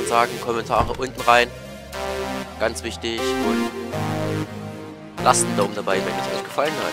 sagen, Kommentare unten rein. Ganz wichtig. Und lasst einen Daumen dabei, wenn es euch gefallen hat.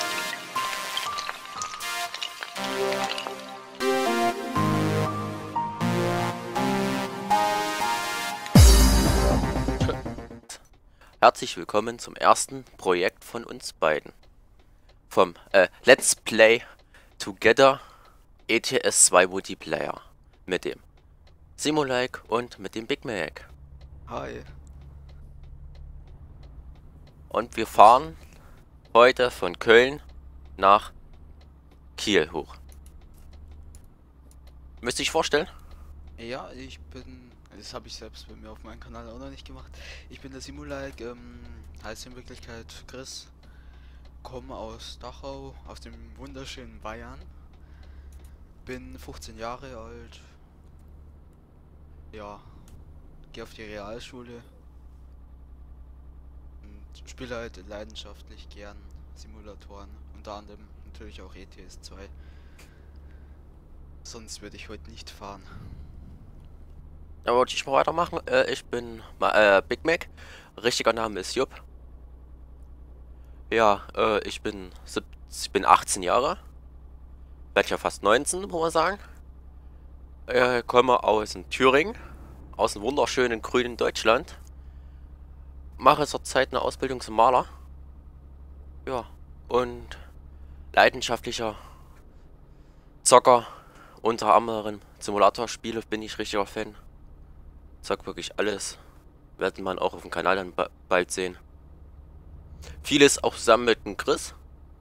Herzlich willkommen zum ersten Projekt von uns beiden. Vom Let's Play Together ETS 2 Multiplayer. Mit dem Simulike und mit dem Big Mac. Hi. Und wir fahren heute von Köln nach Kiel hoch. Müsst ihr euch vorstellen? Ja, ich bin, das habe ich selbst bei mir auf meinem Kanal auch noch nicht gemacht. Ich bin der Simulike, heißt in Wirklichkeit Chris, komme aus Dachau, aus dem wunderschönen Bayern, bin 15 Jahre alt, ja, gehe auf die Realschule und spiele halt leidenschaftlich gern Simulatoren, unter anderem natürlich auch ETS 2. Sonst würde ich heute nicht fahren. Da wollte ich mal weitermachen. Ich bin Big Mac. Richtiger Name ist Jupp. Ja, ich bin 18 Jahre. Werd ja fast 19, muss man sagen. Komme aus Thüringen. Aus dem wunderschönen grünen Deutschland. Mache zurzeit eine Ausbildung zum Maler. Ja, und leidenschaftlicher Zocker. Unter anderem Simulatorspiele bin ich richtiger Fan. Zock wirklich alles. Wird man auch auf dem Kanal dann bald sehen. Vieles auch zusammen mit dem Chris.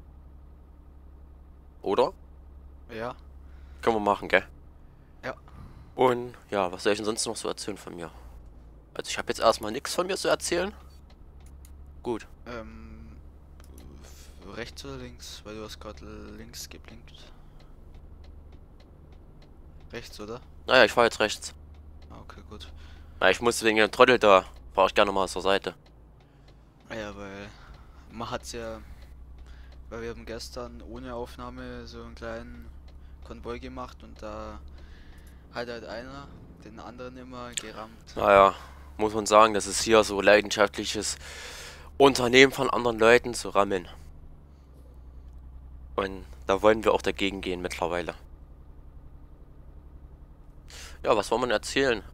Oder? Ja. Können wir machen, gell? Ja. Und ja, was soll ich denn sonst noch so erzählen von mir? Also ich habe jetzt erstmal nichts von mir zu erzählen. Gut. Rechts oder links? Weil du hast gerade links geblinkt. Rechts, oder? Naja, ich fahre jetzt rechts. Okay, gut. Na, ich muss wegen dem Trottel da. Fahre ich gerne mal zur Seite. Ja, weil man hat's ja, weil wir haben gestern ohne Aufnahme so einen kleinen Konvoi gemacht und da hat halt einer den anderen immer gerammt. Naja, muss man sagen, das ist hier so leidenschaftliches Unternehmen von anderen Leuten zu rammeln. Und da wollen wir auch dagegen gehen mittlerweile. Ja, was wollen wir denn erzählen?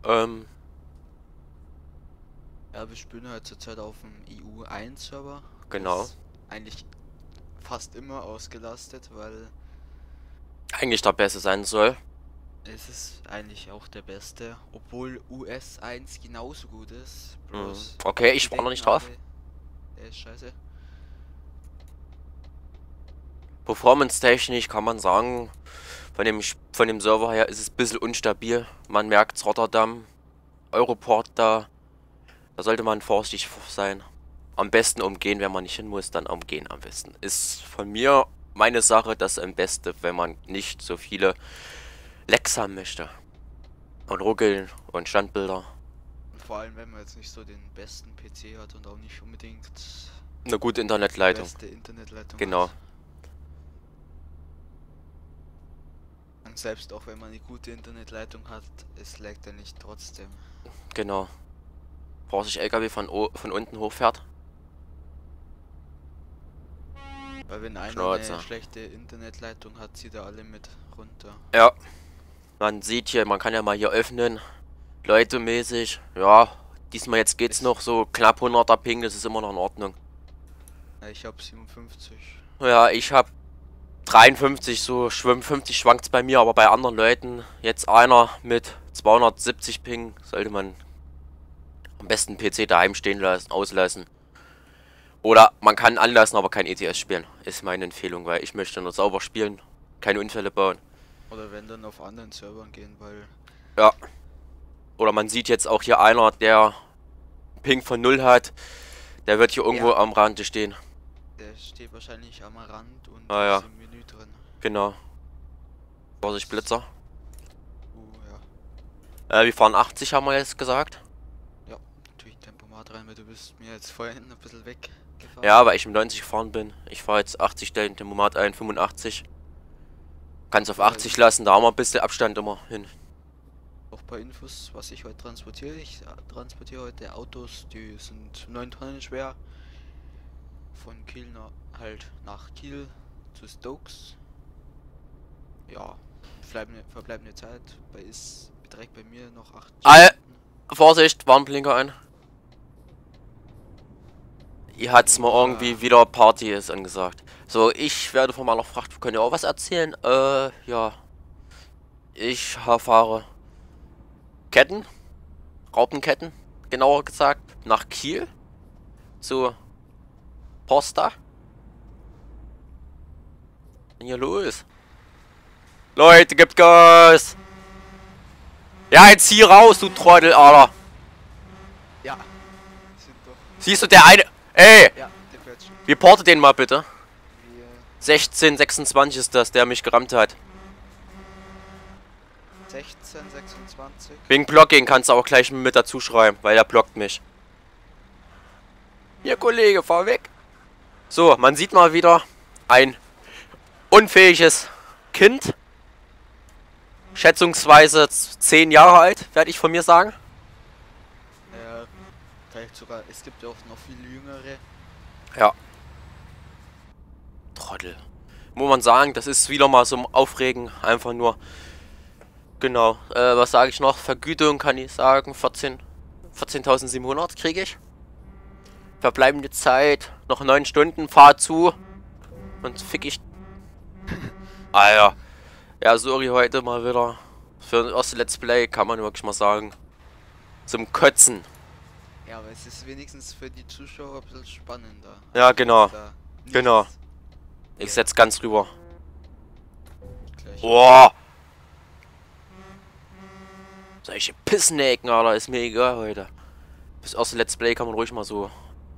Ja, wir spielen halt zurzeit auf dem EU1-Server. Genau. Ist eigentlich fast immer ausgelastet, weil Eigentlich der Beste sein soll. es ist eigentlich auch der beste, obwohl US1 genauso gut ist. Mhm. Bloß Okay, ich die war noch nicht denken drauf. alle, der ist scheiße. Performance-technisch kann man sagen, von dem Server her ist es ein bisschen unstabil. Man merkt Rotterdam, Europort da sollte man vorsichtig sein. Am besten umgehen, wenn man nicht hin muss, dann umgehen am besten. Ist von mir meine Sache, das am besten, wenn man nicht so viele Lags haben möchte. Und ruckeln und Standbilder. Und vor allem, wenn man jetzt nicht so den besten PC hat und auch nicht unbedingt Eine gute die Internetleitung. beste Internetleitung Genau. hat. Und selbst auch wenn man eine gute Internetleitung hat, es laggt ja nicht trotzdem. Genau. Braucht sich LKW von unten hochfährt. Weil wenn einer Schnauze. eine schlechte Internetleitung hat, zieht er alle mit runter. Ja. Man sieht hier, man kann ja mal hier öffnen. Leute mäßig. Ja, diesmal jetzt geht's noch so knapp 100er Ping, das ist immer noch in Ordnung. Ja, ich habe 57. Ja, ich habe 53, so 50 schwankt's bei mir, aber bei anderen Leuten, jetzt einer mit 270 Ping, sollte man am besten PC daheim stehen lassen, auslassen. Oder man kann anlassen, aber kein ETS spielen. Ist meine Empfehlung, weil ich möchte nur sauber spielen, keine Unfälle bauen. Oder wenn dann auf anderen Servern gehen, weil Ja. Oder man sieht jetzt auch hier einer, der Ping von 0 hat, der wird hier irgendwo am Rande stehen. der steht wahrscheinlich am Rand und Ah, ja. ist im Menü drin. Genau. Vorsicht, Blitzer. Ja. Wir fahren 80, haben wir jetzt gesagt. Ja, natürlich Tempomat rein, weil du bist mir jetzt vorhin ein bisschen weggefahren. Ja, weil ich mit 90 gefahren bin. Ich fahre jetzt 80, stellen Tempomat ein, 85. Kannst auf 80 lassen, da haben wir ein bisschen Abstand immer hin. Doch paar Infos, was ich heute transportiere. Ich transportiere heute Autos, die sind 9 Tonnen schwer. Von Kiel halt nach Kiel zu Stokes. Ja, verbleibende Zeit beträgt bei mir noch 8 All, Stunden. Vorsicht, Warnblinker ein. Ihr hat's mal irgendwie wieder Party ist angesagt. So, ich werde von meiner Fracht, könnt ihr auch was erzählen? Ja. Ich fahre Ketten, Raupenketten, genauer gesagt, nach Kiel. Zu Posta. Was ist denn hier los? Leute, gibt Gas! Ja, jetzt zieh raus, du Trottel, Alter! Ja, sind doch. Siehst du, der eine... Ey! Ja, der fährt schon. Reporte den mal bitte. Wir 1626 ist das, der mich gerammt hat. 1626. Wegen Blocking kannst du auch gleich mit dazu schreiben, weil er blockt mich. Hier, Kollege, fahr weg. So, man sieht mal wieder ein unfähiges Kind. Schätzungsweise 10 Jahre alt, werde ich von mir sagen. Ja, vielleicht sogar. Es gibt ja auch noch viel jüngere. Ja. Trottel. Muss man sagen, das ist wieder mal so ein Aufregen. Einfach nur. Genau. Was sage ich noch? Vergütung kann ich sagen. 14.700 kriege ich. Verbleibende Zeit. Noch 9 Stunden. Fahr zu. Und fick ich. Alter. Ja, sorry, heute mal wieder. Für das erste Let's Play kann man wirklich mal sagen. Zum Kotzen. Ja, aber es ist wenigstens für die Zuschauer ein bisschen spannender. Ja, genau. Da nichts Genau. Ich setz ganz rüber. gleich. Boah. Solche Pissnecken, Alter, ist mir egal heute. Das erste Let's Play kann man ruhig mal so.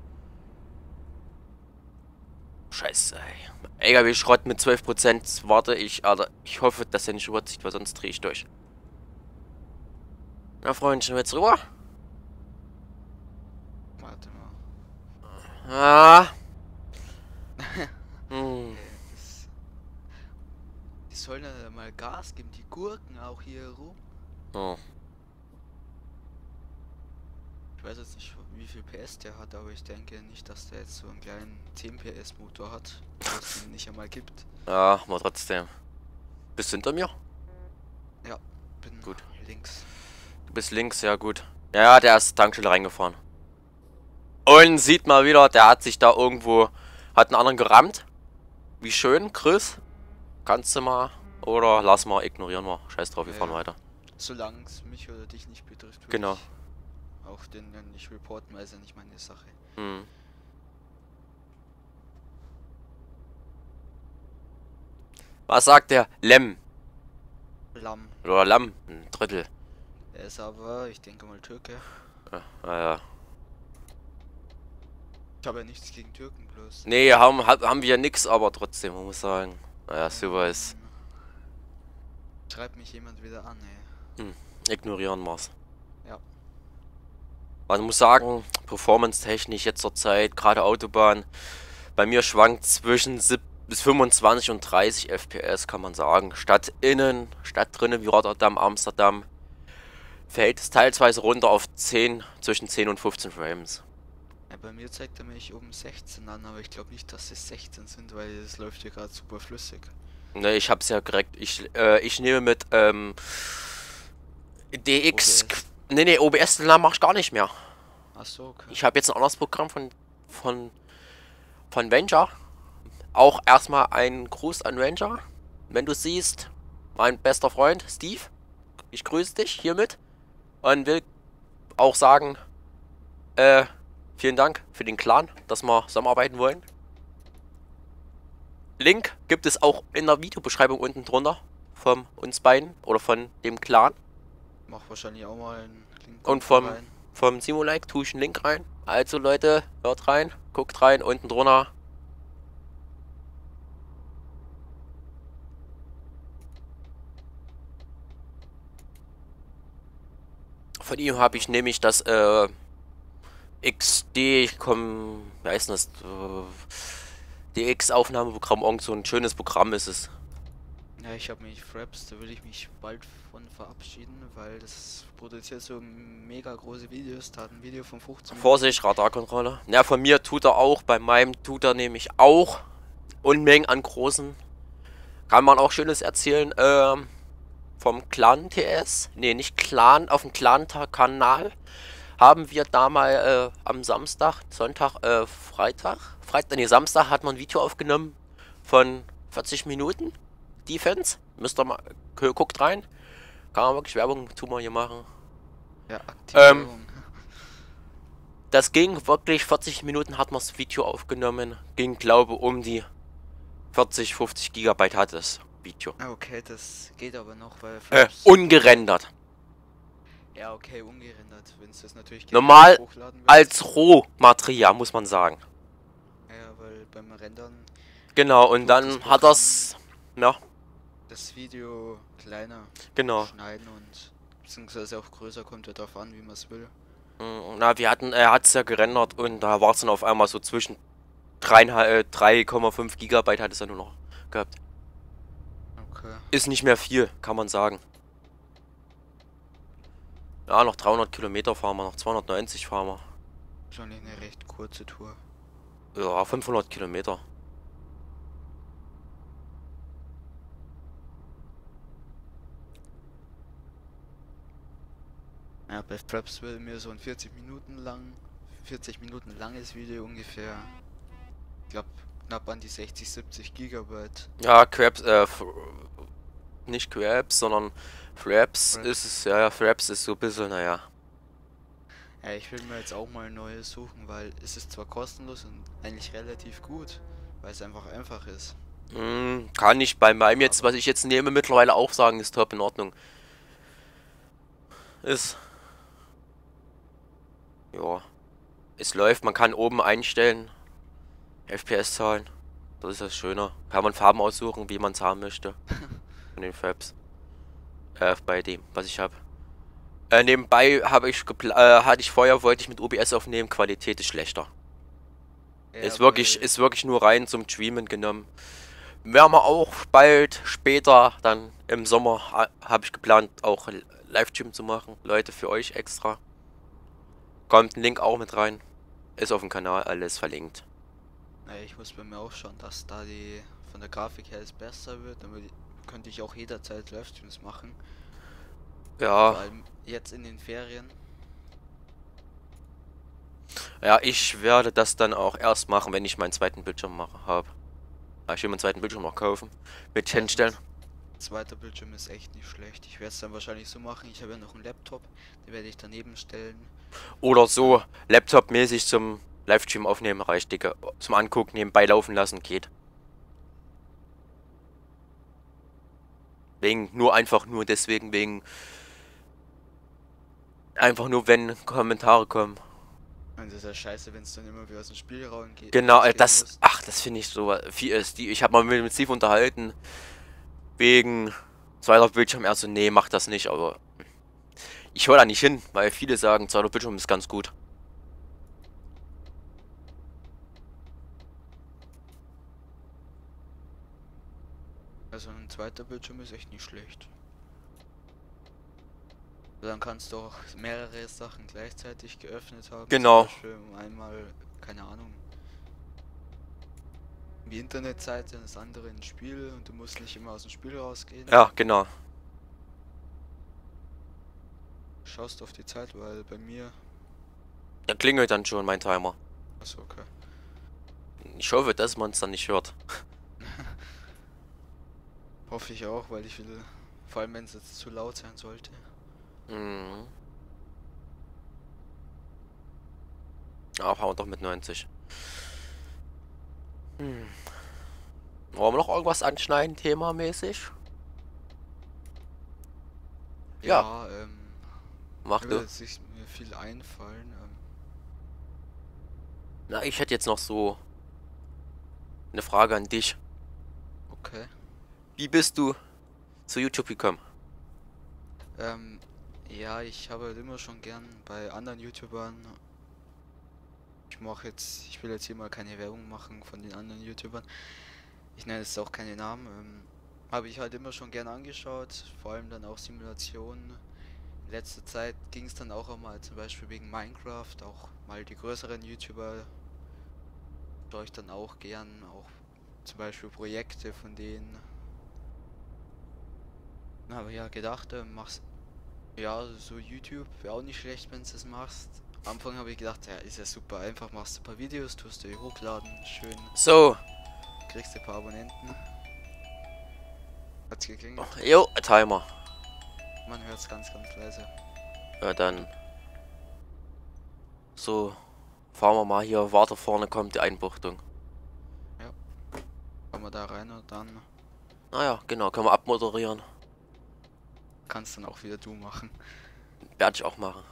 Scheiße, ey. LKW-Schrott mit 12%. Warte ich, Alter. Ich hoffe, dass er nicht rüberzieht, weil sonst drehe ich durch. Na, Freundchen, jetzt rüber? Warte mal. Ah. Hm. Die sollen ja mal Gas geben, die Gurken auch hier rum. Oh. Ich weiß jetzt nicht, wie viel PS der hat, aber ich denke nicht, dass der jetzt so einen kleinen 10 PS Motor hat, wo es den nicht einmal gibt. Ja, aber trotzdem. Bist du hinter mir? Ja, bin Gut. links. Du bist links, ja gut. Ja, der ist Tankstelle reingefahren. Und sieht mal wieder, der hat sich da irgendwo, hat einen anderen gerammt. Wie schön, Chris. Kannst du mal, oder lass mal, ignorieren wir. Scheiß drauf, wir fahren weiter. Solange es mich oder dich nicht betrifft, würde Genau. ich auch den dann nicht reporten, weil es ja nicht meine Sache. Hm. Was sagt der? Lem. Lamm. Oder Lamm. Ein Drittel. Er ist aber, ich denke mal, Türke. Ja. Ich habe ja nichts gegen Türken bloß. Nee, haben wir nix, aber trotzdem, man muss sagen. Naja, super ist. Schreibt mich jemand wieder an, ey. Ignorieren wir's. Ja. Man muss sagen, performance-technisch jetzt zur Zeit, gerade Autobahn, bei mir schwankt zwischen bis 25 und 30 FPS, kann man sagen. Stadt innen, Stadt drinnen wie Rotterdam, Amsterdam, fällt es teilweise runter auf 10, zwischen 10 und 15 Frames. Ja, bei mir zeigt er mich oben 16 an, aber ich glaube nicht, dass es 16 sind, weil es läuft hier gerade super flüssig. Ne, ich hab's ja direkt, ich nehme mit, DX, OBS. nee, OBS mach ich gar nicht mehr. Achso, okay. Ich habe jetzt ein anderes Programm von Venture. Auch erstmal ein Gruß an Venture. Wenn du siehst, mein bester Freund Steve, ich grüße dich hiermit und will auch sagen, vielen Dank für den Clan, dass wir zusammenarbeiten wollen. Link gibt es auch in der Videobeschreibung unten drunter von uns beiden oder von dem Clan. Mach wahrscheinlich auch mal einen Link Und rein. vom Simulike tue ich einen Link rein. Also Leute, hört rein, guckt rein, unten drunter. Von ihm habe ich nämlich das XD, wie heißt das? DX-Aufnahmeprogramm, irgend so ein schönes Programm ist es. Ja, ich habe mich Fraps, da will ich mich bald von verabschieden, weil das produziert so mega große Videos. Da hat ein Video von 15 Minuten. Vorsicht, Radarkontrolle. Ja, von mir tut er auch, bei meinem tut er nämlich auch Unmengen an großen. Kann man auch Schönes erzählen, vom Clan TS. Ne, nicht Clan, auf dem Clan-Kanal haben wir da mal am Samstag, Sonntag, nee, Samstag hat man ein Video aufgenommen von 40 Minuten Defense. Müsst ihr mal, guckt rein. Kann man wirklich Werbung, tun wir hier machen. Ja, Aktivierung. Das ging wirklich, 40 Minuten hat man das Video aufgenommen. Ging, glaube um die 40, 50 Gigabyte hat das Video. Okay, das geht aber noch, weil Fraps. Ungerendert. Ja, okay, ungerendert. Wenn es das natürlich Normal hochladen willst. als Rohmaterial, muss man sagen. Ja, weil beim Rendern Genau, und tut dann das hat das, ja, das Video kleiner genau. schneiden und beziehungsweise auch größer, kommt ja darauf an, wie man es will. Na, er hat es ja gerendert und da war es dann auf einmal so zwischen 3,5 Gigabyte hat es ja nur noch gehabt. Okay. Ist nicht mehr viel, kann man sagen. Ja, noch 300 Kilometer fahren wir, noch 290 fahren wir. Wahrscheinlich eine recht kurze Tour. Ja, 500 Kilometer. Ja, bei Fraps will mir so ein 40 Minuten langes Video ungefähr, ich glaube, knapp an die 60, 70 Gigabyte. Ja, nicht Crabs, sondern Fraps ist es, ja, Fraps ist so ein bisschen, naja. Ja, ich will mir jetzt auch mal ein neues suchen, weil es ist zwar kostenlos und eigentlich relativ gut, weil es einfach ist. Kann ich bei meinem jetzt, was ich jetzt nehme, mittlerweile auch sagen, ist top in Ordnung. Ist. Ja. Es läuft, man kann oben einstellen. FPS-Zahlen. Das ist das Schöne. Kann man Farben aussuchen, wie man es haben möchte. Von den Fraps. Bei dem, was ich habe. Nebenbei hatte ich vorher, wollte ich mit OBS aufnehmen, Qualität ist schlechter. Ja, Ist wirklich nur rein zum Streamen genommen. Werden wir auch bald später, dann im Sommer, habe ich geplant, auch Livestream zu machen. Leute, für euch extra. Kommt ein Link auch mit rein. Ist auf dem Kanal alles verlinkt. naja, ich muss bei mir auch schauen, dass da die von der Grafik her es besser wird, dann könnte ich auch jederzeit Livestreams machen. Vor Ja, allem jetzt in den Ferien. ja, ich werde das dann auch erst machen, wenn ich meinen zweiten Bildschirm habe. Ich will meinen zweiten Bildschirm noch kaufen. Mit Ja, hinstellen. Zweiter Bildschirm ist echt nicht schlecht. Ich werde es dann wahrscheinlich so machen. Ich habe ja noch einen Laptop, den werde ich daneben stellen. Oder so Laptop-mäßig zum Livestream aufnehmen reicht, Digga. Zum Angucken nebenbei laufen lassen geht. Einfach nur deswegen, einfach nur wenn Kommentare kommen. Und das ist ja scheiße, wenn es dann immer wieder aus dem Spielraum geht. Genau, rausgehen muss. das finde ich so viel ist. Ich habe mal mit Steve unterhalten, wegen zweiter Bildschirm, er so, nee, mach das nicht, aber ich höre da nicht hin, weil viele sagen, zweiter Bildschirm ist ganz gut. Also ein zweiter Bildschirm ist echt nicht schlecht. Dann kannst du auch mehrere Sachen gleichzeitig geöffnet haben. Genau. Zum Beispiel einmal, keine Ahnung, die Internetseite und das andere ein Spiel und du musst nicht immer aus dem Spiel rausgehen. Ja, genau. Schaust auf die Zeit, weil bei mir. Da klingelt dann schon mein Timer. Achso, okay. Ich hoffe, dass man es dann nicht hört. Hoffe ich auch, weil ich will. Vor allem wenn es jetzt zu laut sein sollte. Mhm. Ja, fahren wir doch mit 90. Wollen wir noch irgendwas anschneiden, themamäßig? Ja. Mach Mir du. würde jetzt nicht mir viel einfallen. Na, ich hätte jetzt noch so eine Frage an dich. Okay. Wie bist du zu YouTube gekommen? Ja, ich habe halt immer schon gern bei anderen YouTubern. Ich will jetzt hier mal keine Werbung machen von den anderen YouTubern. Ich nenne jetzt auch keine Namen. Habe ich halt immer schon gerne angeschaut, vor allem dann auch Simulationen. In letzter Zeit ging es dann auch mal zum Beispiel wegen Minecraft, auch mal die größeren YouTuber schaue ich dann auch gern, auch zum Beispiel Projekte von denen. Aber ja, gedacht, machst ja so YouTube wäre auch nicht schlecht, wenn du das machst. Am Anfang habe ich gedacht, ja, ist ja super, einfach machst du ein paar Videos, tust du die hochladen, schön, So, kriegst du ein paar Abonnenten. Hat's geklingelt? jo, Timer. Man hört es ganz, ganz leise. Ja, dann. So, fahren wir mal hier weiter vorne, kommt die Einbuchtung. Ja, kommen wir da rein und dann Naja, genau, können wir abmoderieren. kannst dann auch wieder du machen. Werde ich auch machen.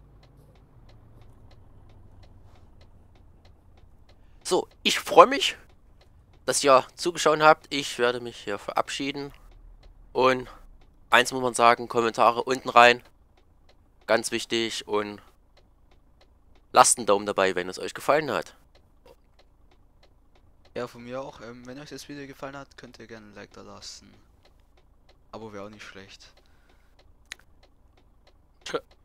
So, ich freue mich, dass ihr zugeschaut habt. Ich werde mich hier verabschieden. Und eins muss man sagen, Kommentare unten rein. Ganz wichtig. Und lasst einen Daumen dabei, wenn es euch gefallen hat. Ja, von mir auch. Wenn euch das Video gefallen hat, könnt ihr gerne ein Like da lassen. Abo wäre auch nicht schlecht. Tschö.